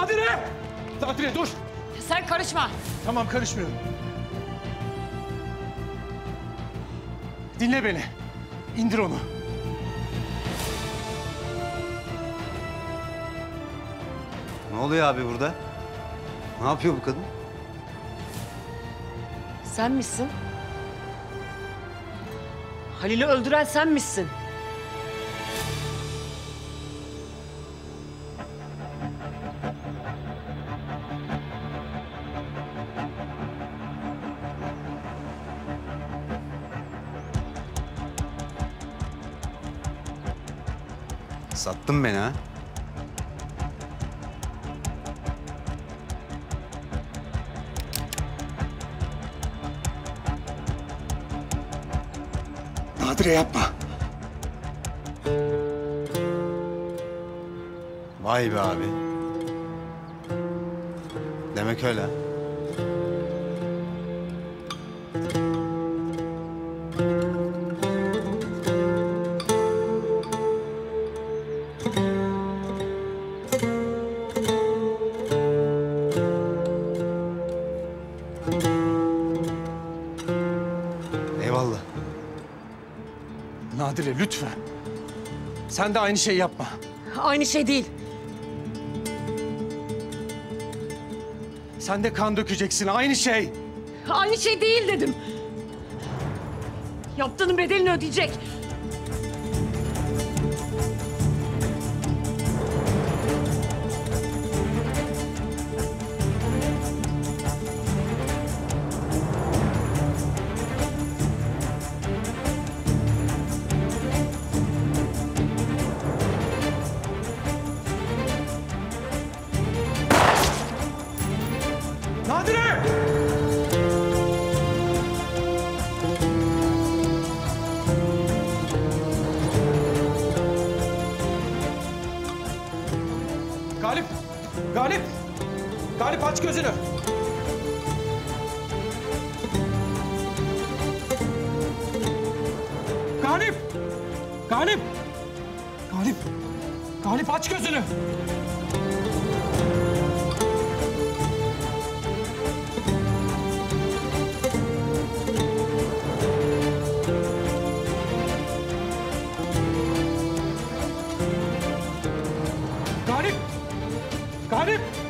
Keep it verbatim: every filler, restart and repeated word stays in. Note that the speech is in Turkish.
Nadire! Nadire dur! Sen karışma. Tamam, karışmıyorum. Dinle beni. İndir onu. Ne oluyor abi burada? Ne yapıyor bu kadın? Sen misin? Halil'i öldüren sen misin? Sattın beni ha? Nadire yapma. Vay be abi. Demek öyle. Eyvallah. Nadire lütfen. Sen de aynı şeyi yapma. Aynı şey değil. Sen de kan dökeceksin, aynı şey. Aynı şey değil dedim. Yaptığının bedelini ödeyecek. Nadire! Galip! Galip! Galip aç gözünü! Galip! Galip! Galip! Galip aç gözünü! Galip! Galip!